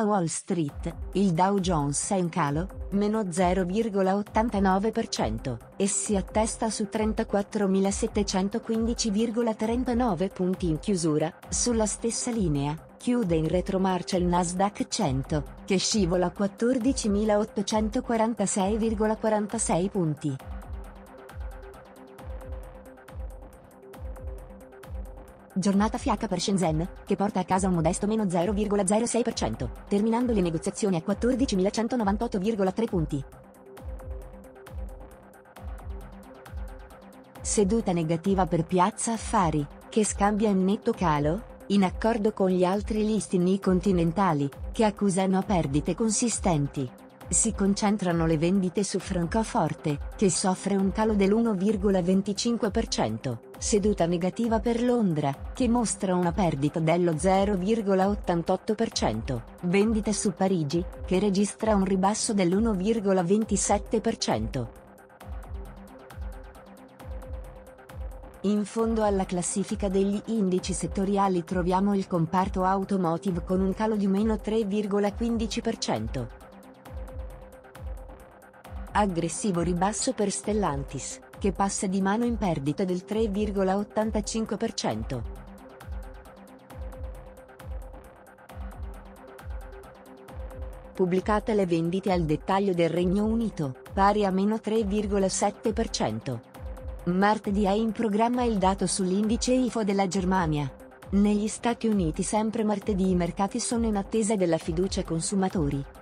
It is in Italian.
Wall Street, il Dow Jones è in calo, meno 0,89%, e si attesta su 34.715,39 punti in chiusura. Sulla stessa linea, chiude in retromarcia il Nasdaq 100, che scivola a 14.846,46 punti. Giornata fiacca per Shenzhen, che porta a casa un modesto meno 0,06%, terminando le negoziazioni a 14.198,3 punti. Seduta negativa per Piazza Affari, che scambia in netto calo, in accordo con gli altri listini continentali, che accusano perdite consistenti. Si concentrano le vendite su Francoforte, che soffre un calo dell'1,25%, seduta negativa per Londra, che mostra una perdita dello 0,88%, vendite su Parigi, che registra un ribasso dell'1,27%. In fondo alla classifica degli indici settoriali troviamo il comparto automotive con un calo di meno 3,15%. Aggressivo ribasso per Stellantis, che passa di mano in perdita del 3,85%. Pubblicate le vendite al dettaglio del Regno Unito, pari a meno 3,7%. Martedì è in programma il dato sull'indice IFO della Germania. Negli Stati Uniti sempre martedì i mercati sono in attesa della fiducia consumatori.